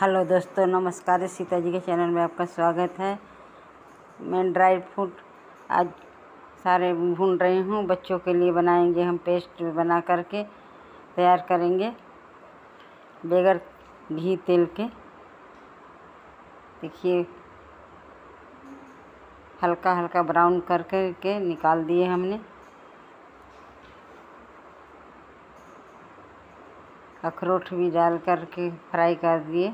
Hello दोस्तों, नमस्कार। सीता जी के चैनल में आपका स्वागत है। मैं ड्राई फ्रूट आज सारे भून रही हूँ। बच्चों के लिए बनाएंगे हम, पेस्ट बना करके तैयार करेंगे बगैर घी तेल के। देखिए, हल्का हल्का ब्राउन करके निकाल दिए हमने। अखरोट भी डाल करके फ्राई कर दिए।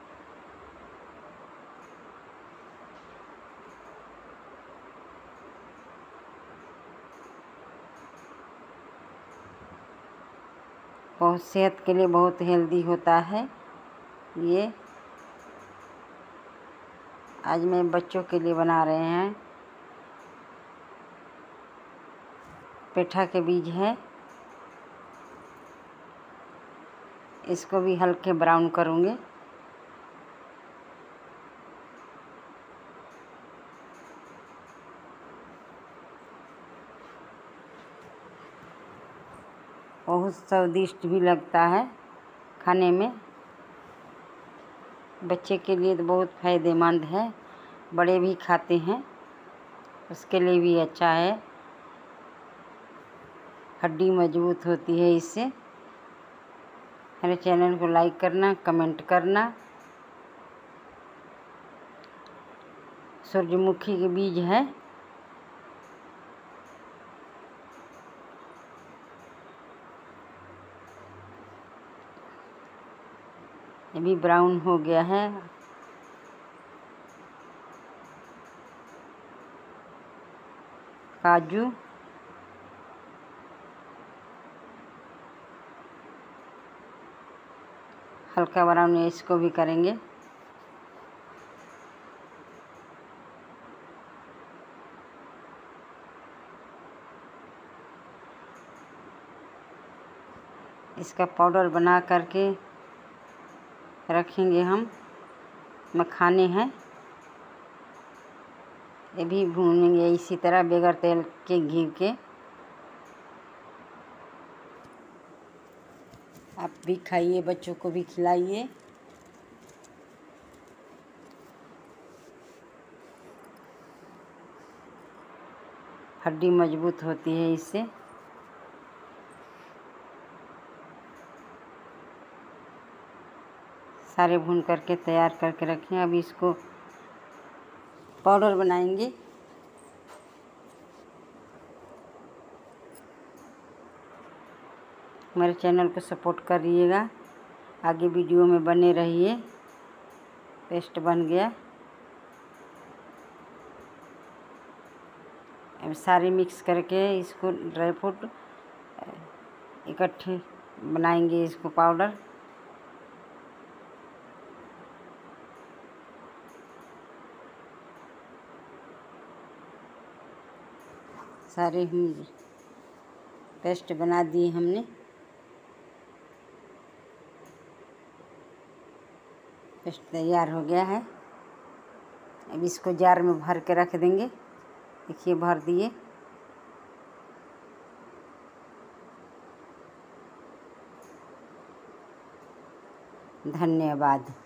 बहुत सेहत के लिए बहुत हेल्दी होता है ये। आज मैं बच्चों के लिए बना रहे हैं। पेठा के बीज है, इसको भी हल्के ब्राउन करूँगे। बहुत स्वादिष्ट भी लगता है खाने में। बच्चे के लिए तो बहुत फ़ायदेमंद है, बड़े भी खाते हैं, उसके लिए भी अच्छा है। हड्डी मजबूत होती है इससे। मेरे चैनल को लाइक करना, कमेंट करना। सूरजमुखी के बीज है, ये भी ब्राउन हो गया है। काजू, हल्का ब्राउन इसको भी करेंगे। इसका पाउडर बना करके रखेंगे हम। मखाने हैं, ये भी भूनेंगे इसी तरह बगैर तेल के, घी के। आप भी खाइए, बच्चों को भी खिलाइए। हड्डी मजबूत होती है इससे। सारे भून करके तैयार करके रखें। अभी इसको पाउडर बनाएंगे। मेरे चैनल को सपोर्ट करिएगा, आगे वीडियो में बने रहिए। पेस्ट बन गया। अब सारे मिक्स करके इसको ड्राई फ्रूट इकट्ठे बनाएंगे, इसको पाउडर। सारे हम पेस्ट बना दिए हमने। पेस्ट तैयार हो गया है। अब इसको जार में भर के रख देंगे। देखिए, भर दिए। धन्यवाद।